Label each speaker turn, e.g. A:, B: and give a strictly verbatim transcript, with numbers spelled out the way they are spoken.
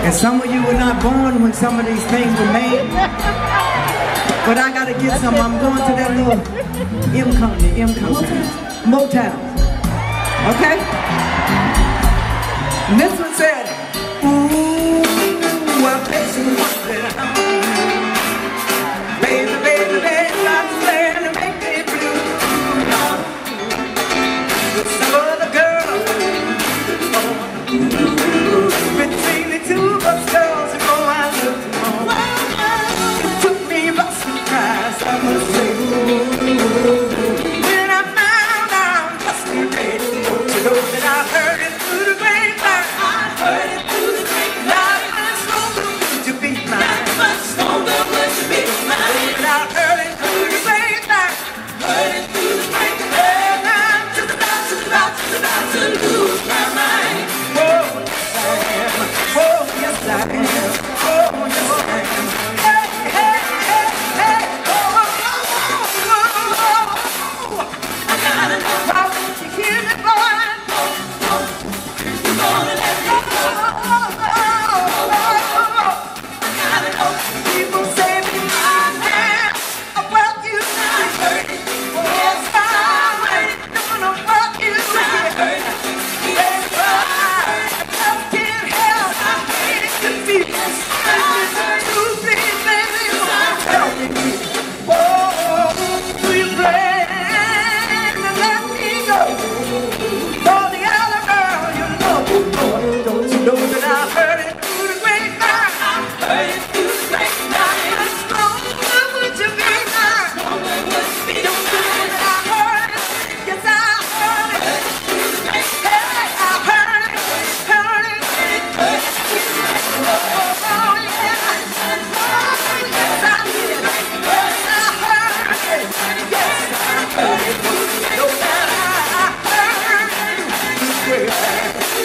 A: And some of you were not born when some of these things were made. But I gotta get some. I'm going to that little M company, M company, Motown. Okay? And this one said, ooh, I bet you wonder. Baby, baby, baby, I'm playing to make me blue. Some other girl, between the two of us girls, you know I looked on. It took me by surprise, I must say. When I found out just the radio, you know that I heard it through the grapevine. I heard it through the grapevine. Not much stronger would you be mine. Not much stronger would you be mine. I heard it through the grapevine. Heard it through the grapevine. And I'm just about, just about, just about to lose my mind. Whoa, yes I am. Whoa, yes I am. Whoa, yes I am. Hey, hey, hey, hey. Oh, oh, oh, oh, oh, oh. I gotta know. Why won't you hear me, boy? Oh, oh. You're gonna let me go. Oh, oh, oh, oh, oh, oh. I gotta know. People say me my man. I work you. I heard it. Yes, I heard it. Gonna work you. I heard it. Yes, I heard it. I just can't help. I hate to be. Yes, I heard it. You please, baby, tell me. Oh, do you plan to let me go? For the other girl you know. Oh, don't you know that I heard it through the grapevine? I heard it through the grapevine. How stronger would you be mine? Stronger would you be mine? Don't you know that I heard it? Yes, I heard it. Hey, I heard it, heard it, heard it. Oh, oh, yeah. Oh, yes, I did. Yes, I heard it. Yes, I heard it. No matter how I heard it.